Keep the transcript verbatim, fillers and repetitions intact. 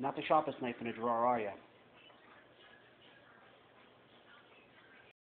Not the sharpest knife in a drawer, are you?